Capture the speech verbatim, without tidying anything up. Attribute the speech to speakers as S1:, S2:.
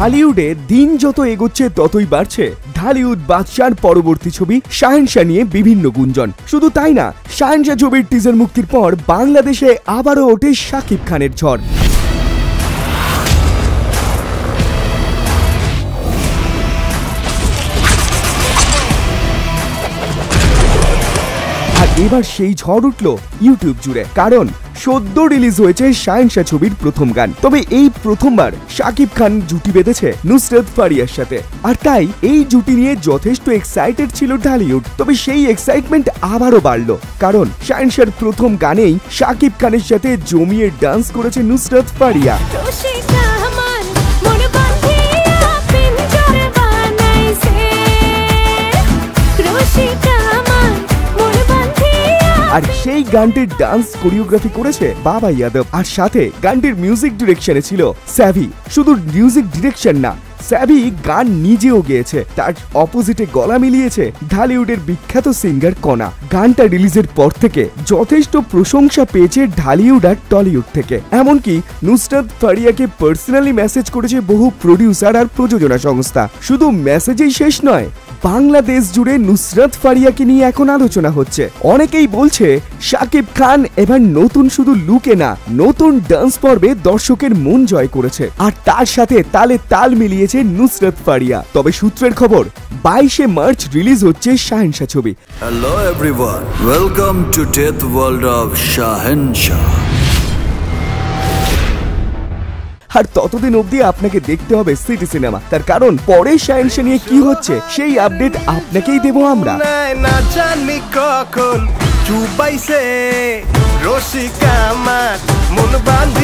S1: ঢালিউডে দিন যত এগোচ্ছে ততই বাড়ছে ঢালিউড বাদশার পরবর্তী ছবি শাহেনশা নিয়ে বিভিন্ন গুঞ্জন। শুধু তাই না, শাহেনশা ছবির টিজার মুক্তির পর বাংলাদেশে আবারও ওঠে শাকিব খানের ঝড়। আর এবার সেই ঝড় উঠল ইউটিউব জুড়ে, কারণ সদ্য রিলিজ হয়েছে শাহেনশা ছবির প্রথম গান। তবে এই প্রথমবার শাকিব খান জুটি বেঁধেছে নুসরাত ফারিয়ার সাথে, আর তাই এই জুটি নিয়ে যথেষ্ট এক্সাইটেড ছিল ঢালিউড। তবে সেই এক্সাইটমেন্ট আবারও বাড়লো, কারণ শাহেনশার প্রথম গানেই শাকিব খানের সাথে জমিয়ে ডান্স করেছে নুসরাত ফারিয়া। আর সেই গানটির ডান্স কোরিওগ্রাফি করেছে বাবা যাদব, আর সাথে গানটির মিউজিক ডিরেকশনে ছিল স্যাভি। শুধু মিউজিক ডিরেকশন না, স্যাভি গান নিজেও গেয়েছে। তার অপোজিটে গলা মিলিয়েছে ঢালিউডের বিখ্যাত সিঙ্গার কনা। গানটা রিলিজের পর থেকে যথেষ্ট প্রশংসা পেয়েছে ঢালিউড আর টলিউড থেকে। এমনকি নুসরাত ফারিয়াকে পার্সোনালি মেসেজ করেছে বহু প্রডিউসার আর প্রযোজনা সংস্থা। শুধু মেসেজেই শেষ নয়, বাংলাদেশ জুড়ে নুসরাত ফারিয়াকে নিয়ে এখন আলোচনা হচ্ছে। অনেকেই বলছে শাকিব খান এবার নতুন শুধু লুকে না, নতুন ডান্স পর্বে দর্শকের মন জয় করেছে, আর তার সাথে তালে তাল মিলিয়েছে নুসরাত ফারিয়া। তবে সূত্রের খবর, বাইশে মার্চ রিলিজ হচ্ছে শাহেনশা ছবি।
S2: Hello everyone, welcome to the world of Shahenshah.
S1: আর ততদিন অবধি আপনাকে দেখতে হবে সিটি সিনেমা, তার কারণ পরে শাহেনশা নিয়ে কি হচ্ছে সেই আপডেট আপনাকেই দেবো আমরা।
S3: না জানি কখন চুবাইছে রসিক আমার মন বান্ধে।